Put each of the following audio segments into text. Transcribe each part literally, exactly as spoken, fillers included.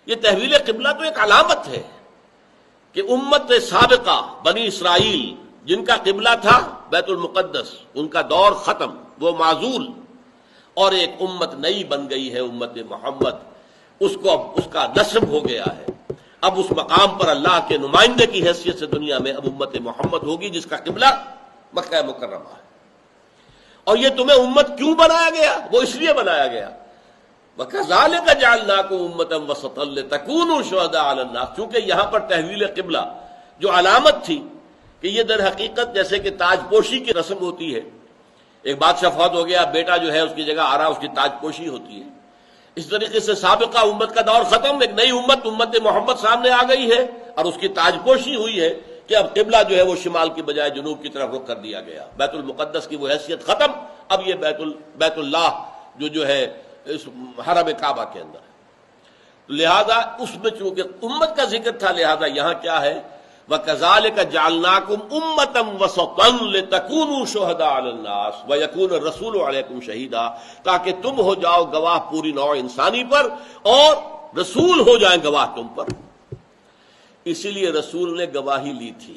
یہ تحویل قبلہ تو ایک علامت ہے کہ امت سابقہ بنی اسرائیل جن کا قبلہ تھا بیت المقدس، ان کا دور ختم، وہ معزول، اور ایک امت نئی بن گئی ہے، امت محمد، اس کو اب اس کا نصب ہو گیا ہے۔ اب اس مقام پر اللہ کے نمائندے کی حیثیت سے دنیا میں اب امت محمد ہوگی جس کا قبلہ مکہ مکرمہ ہے۔ اور یہ تمہیں امت کیوں بنایا گیا؟ وہ اس لیے بنایا گیا وَكَذَلِكَ جَعَلْنَاكُمْ أُمَّةً وَسَطًا لِتَكُونُوا شُهَدَاءَ عَلَى النَّاسِ، چونکہ یہاں پر تحویل قبلہ جو علامت تھی کہ یہ در حقیقت جیسے کہ تاج پوشی کی رسم ہوتی ہے، ایک بادشاہ فوت ہو گیا، بیٹا جو ہے اس کی جگہ آ رہا، اس کی تاج پوشی ہوتی ہے، اس طریقے سے سابقہ امت کا دور ختم، ایک نئی امت امت محمد سامنے آ گئی ہے اور اس کی تاج پوشی ہوئی ہے کہ اب قبلہ جو ہے وہ شمال کی بجائے جنوب کی طرف رخ کر دیا گیا، بیت المقدس کی وہ حیثیت ختم، اب یہ بیت ال بیت اللہ جو جو ہے اس حرم کعبہ کے اندر ہے۔ لہذا اس میں چونکہ امت کا ذکر تھا، لہذا یہاں کیا ہے وَكَذَلِكَ جَعَلْنَاكُمْ أُمَّةً وَسَطًا لِتَكُونُوا شُهَدَاءَ عَلَى النَّاسِ وَيَكُونَ الرَّسُولُ عَلَيْكُمْ شَهِيدًا، تاکہ تم ہو جاؤ گواہ پوری نوع انسانی پر اور رسول ہو جائیں گواہ تم پر۔ اسی لیے رسول نے گواہی لی تھی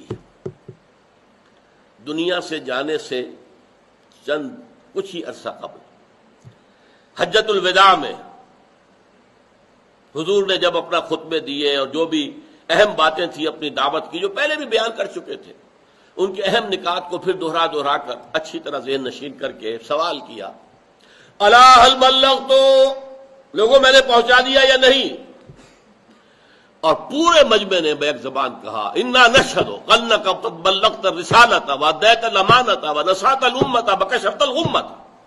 دنیا سے جانے سے چند کچھ ہی عرصہ قبل، حجۃ الوداع میں حضور نے جب اپنا خطبے دیے اور جو بھی اہم باتیں تھیں اپنی دعوت کی جو پہلے بھی بیان کر چکے تھے، ان کے اہم نکات کو پھر دوہرا دوہرا کر اچھی طرح ذہن نشین کر کے سوال کیا، الا هل بلغت، لوگوں میں نے پہنچا دیا یا نہیں؟ اور پورے مجمع نے بیک زبان کہا انا نشهد انک قد بلغت الرسالۃ وادیت الامانۃ ونصحت الامۃ وکشفت الغمۃ،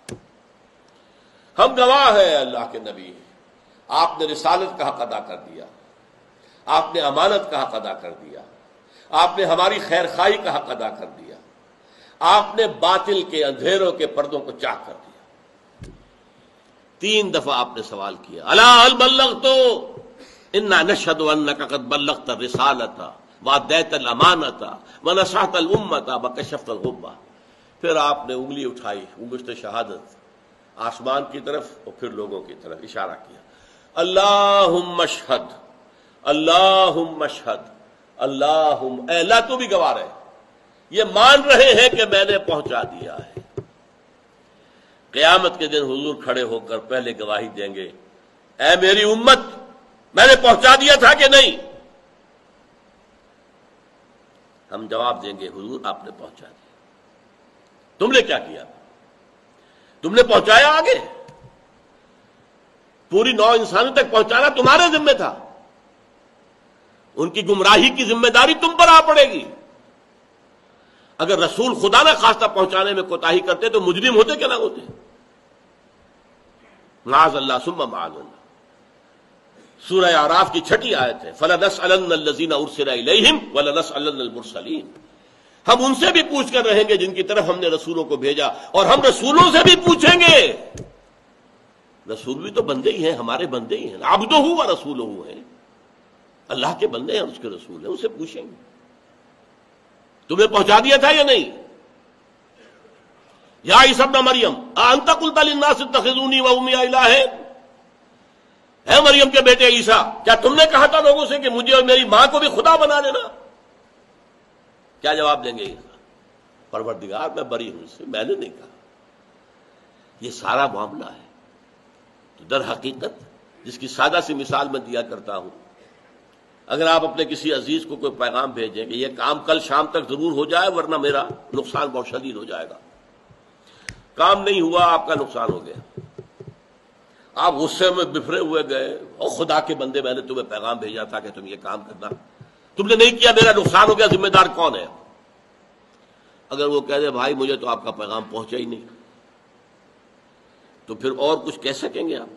ہم گواہ ہیں اللہ کے نبی، آپ نے رسالت کا حق ادا کر دیا، آپ نے امانت کا حق ادا کر دیا، آپ نے ہماری خیر خواہی کا حق ادا کر دیا، آپ نے باطل کے اندھیروں کے پردوں کو چاک کر دیا۔ تین دفعہ آپ نے سوال کیا الا هل بلغت انا نشهد انک قد بلغت الرسالۃ وادیت الامانۃ ونصحت الامۃ وکشفت الغمۃ، پھر آپ نے انگلی اٹھائی انگشت شہادت آسمان کی طرف اور پھر لوگوں کی طرف اشارہ کیا، اللہم اشہد اللہم اشہد اللہم، اے اللہ تو بھی گواہ رہے، یہ مان رہے ہیں کہ میں نے پہنچا دیا ہے۔ قیامت کے دن حضور کھڑے ہو کر پہلے گواہی دیں گے، اے میری امت میں نے پہنچا دیا تھا کہ نہیں؟ ہم جواب دیں گے حضور آپ نے پہنچا دیا۔ تم نے کیا کیا؟ تم نے پہنچایا آگے، پوری نو انسانوں تک پہنچانا تمہارے ذمہ تھا، ان کی گمراہی کی ذمہ داری تم پر آ پڑے گی۔ اگر رسول خدا نہ خواستہ پہنچانے میں کوتاہی کرتے تو مجرم ہوتے کہ نہ ہوتے؟ معاذ اللہ ثم معاذ اللہ۔ سورہ اعراف کی چھٹی آیت ہے فَلَنَسْأَلَنَّ الَّذِينَ أُرْسِلَ إِلَيْهِمْ وَلَنَسْأَلَنَّ الْمُرْسَلِينَ، ہم ان سے بھی پوچھ کر رہیں گے جن کی طرف ہم نے رسولوں کو بھیجا، اور ہم رسولوں سے بھی پوچھیں گے۔ رسول بھی تو بندے ہی ہیں، ہمارے بندے ہی ہیں، عبدہ و رسولہ ہیں، اللہ کے بندے ہیں، اس کے رسول ہیں، ان سے پوچھیں گے تمہیں پہنچا دیا تھا یا نہیں؟ یا عیسی ابن مریم اانت قلت للناس اتخذونی وامی الہین، اے مریم کے بیٹے عیسیٰ کیا تم نے کہا تھا لوگوں سے کہ مجھے اور میری ماں کو بھی خدا بنا لینا؟ کیا جواب دیں گے عیسیٰ؟ پروردگار میں بری ہوں اس سے، میں نے نہیں کہا۔ یہ سارا معاملہ ہے۔ تو در حقیقت جس کی سادہ سی مثال میں دیا کرتا ہوں، اگر آپ اپنے کسی عزیز کو کوئی پیغام بھیجیں کہ یہ کام کل شام تک ضرور ہو جائے ورنہ میرا نقصان بہت شدید ہو جائے گا، کام نہیں ہوا، آپ کا نقصان ہو گیا، آپ غصے میں بفرے ہوئے گئے، اور خدا کے بندے میں نے تمہیں پیغام بھیجا تھا کہ تم یہ کام کرنا، تم نے نہیں کیا، میرا نقصان ہو گیا، ذمہ دار کون ہے؟ اگر وہ کہہ دے بھائی مجھے تو آپ کا پیغام پہنچا ہی نہیں، تو پھر اور کچھ کہہ سکیں گے آپ؟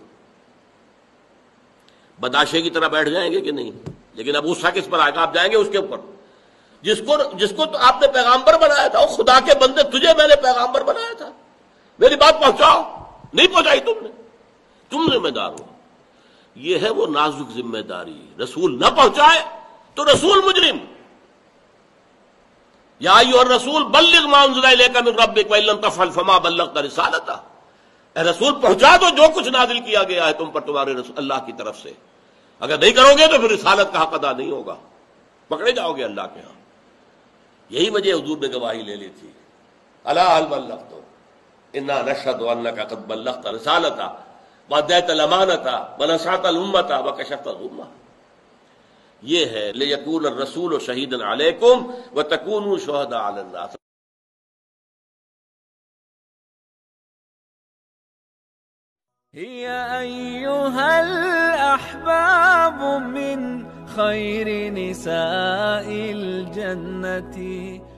بداشے کی طرح بیٹھ جائیں گے کہ نہیں؟ لیکن اب غصہ کس پر آئے گا؟ آپ جائیں گے اس کے اوپر جس کو جس کو تو آپ نے پیغامبر بنایا تھا، اور خدا کے بندے تجھے میں نے پیغامبر بنایا تھا، میری بات پہنچاؤ، نہیں پہنچائی تم نے، تم ذمہ دار ہو۔ یہ ہے وہ نازک ذمہ داری، رسول نہ پہنچائے تو رسول مجرم۔ یا ایھا الرسول بلغ ما انزل الیک من ربک وان لم تفعل فما بلغت رسالتہ، اے رسول پہنچا دو جو کچھ نازل کیا گیا ہے تم پر تمہارے رسول اللہ کی طرف سے، اگر نہیں کرو گے تو پھر رسالت کا حق ادا نہیں ہوگا، پکڑے جاؤ گے اللہ کے ہاں۔ یہی وجہ حضور نے گواہی لے لی تھی، الا هل بلغت انا نشهد انك قد بلغت رسالتا واديت الامانه ونصحت الامه وكشفت الغمه۔ یہ ہے ليكون الرسول شهيدا عليكم وتكونوا شهداء على الناس۔ يا أيها الأحباب من خير نساء الجنة